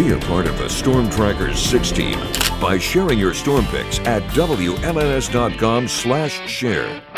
Be a part of the Storm Trackers 6 team by sharing your storm pics at WLNS.com/share.